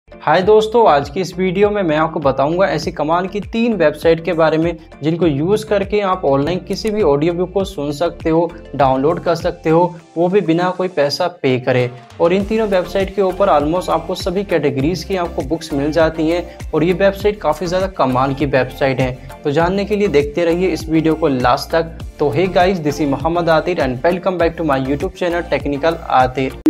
हाय दोस्तों, आज की इस वीडियो में मैं आपको बताऊंगा ऐसी कमाल की 3 वेबसाइट के बारे में जिनको यूज़ करके आप ऑनलाइन किसी भी ऑडियो बुक को सुन सकते हो, डाउनलोड कर सकते हो, वो भी बिना कोई पैसा पे करे। और इन तीनों वेबसाइट के ऊपर ऑलमोस्ट आपको सभी कैटेगरीज की आपको बुक्स मिल जाती हैं और ये वेबसाइट काफ़ी ज़्यादा कमाल की वेबसाइट है। तो जानने के लिए देखते रहिए इस वीडियो को लास्ट तक। तो hey guys, this is Mohammad Aatir and welcome back to my YouTube channel technical Aatir.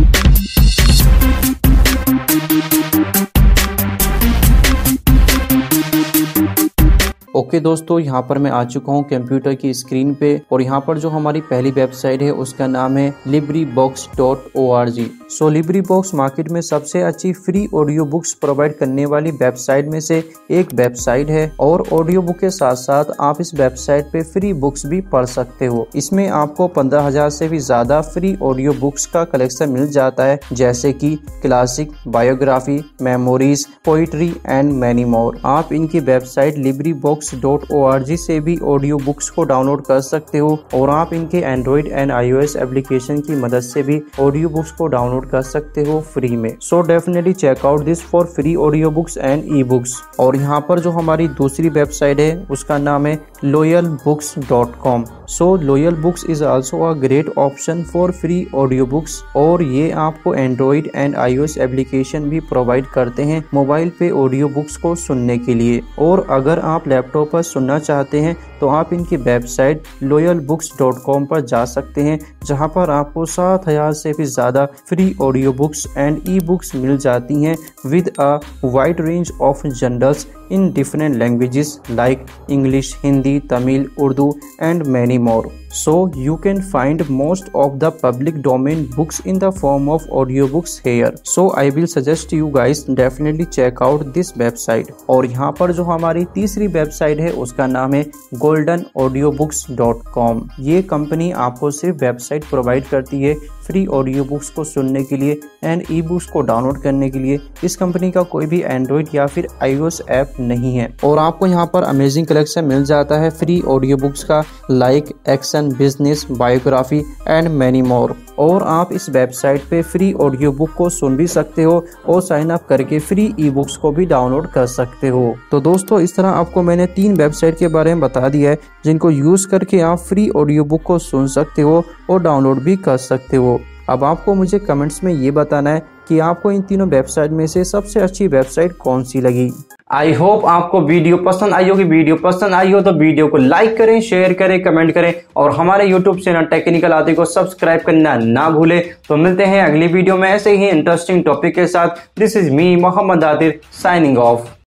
Okay दोस्तों, यहाँ पर मैं आ चुका हूँ कंप्यूटर की स्क्रीन पे और यहाँ पर जो हमारी पहली वेबसाइट है उसका नाम है librivox.org। सो लिब्रीबॉक्स मार्केट में सबसे अच्छी फ्री ऑडियो बुक्स प्रोवाइड करने वाली वेबसाइट में से एक वेबसाइट है और ऑडियो बुक के साथ साथ आप इस वेबसाइट पे फ्री बुक्स भी पढ़ सकते हो। इसमें आपको 15,000 से भी ज्यादा फ्री ऑडियो बुक्स का कलेक्शन मिल जाता है, जैसे कि classic, biography, memories, poetry and many more. आप इनकी वेबसाइट librivox.org से भी ऑडियो बुक्स को डाउनलोड कर सकते हो और आप इनके एंड्रॉइड एंड iOS एप्लीकेशन की मदद से भी ऑडियो बुक्स को डाउनलोड कर सकते हो फ्री में। So definitely check out this for free audio books and e books. और यहाँ पर जो हमारी दूसरी वेबसाइट है उसका नाम है loyalbooks.com। So loyal books is also a great option for free audio books और ये आपको एंड्रॉइड एंड iOS एप्लीकेशन भी प्रोवाइड करते हैं मोबाइल पे ऑडियो बुक्स को सुनने के लिए। और अगर आप लैपटॉप पर सुनना चाहते हैं तो आप इनकी वेबसाइट loyalbooks.com पर जा सकते हैं, जहां पर आपको 7,000 से भी ज़्यादा free audio books and e books मिल जाती हैं with a wide range of journals in different languages like English, Hindi, Tamil, Urdu and many more. So you can find most of the public domain books in the form of audiobooks here. So I will suggest you guys definitely check out this website. और यहाँ पर जो हमारी तीसरी website है उसका नाम है goldenaudiobooks.com। ये कंपनी आपको सिर्फ वेबसाइट प्रोवाइड करती है फ्री ऑडियो बुक्स को सुनने के लिए एंड ई बुक्स को डाउनलोड करने के लिए। इस कंपनी का कोई भी एंड्रॉइड या फिर iOS ऐप नहीं है और आपको यहाँ पर अमेजिंग कलेक्शन मिल जाता है फ्री ऑडियो बुक्स का, like action, business, biography and many more. और आप इस वेबसाइट पे फ्री ऑडियो बुक को सुन भी सकते हो और साइन अप करके फ्री ई बुक्स को भी डाउनलोड कर सकते हो। तो दोस्तों, इस तरह आपको मैंने 3 वेबसाइट के बारे में बता दिया है जिनको यूज करके आप फ्री ऑडियो बुक को सुन सकते हो और डाउनलोड भी कर सकते हो। अब आपको मुझे कमेंट्स में ये बताना है कि आपको इन तीनों वेबसाइट में से सबसे अच्छी वेबसाइट कौन सी लगी। आई होप आपको वीडियो पसंद आई होगी। वीडियो पसंद आई हो तो वीडियो को लाइक करें, शेयर करें, कमेंट करें और हमारे यूट्यूब चैनल टेक्निकल आतिर को सब्सक्राइब करना ना भूलें। तो मिलते हैं अगली वीडियो में ऐसे ही इंटरेस्टिंग टॉपिक के साथ। This is me Mohammad Aatir signing of.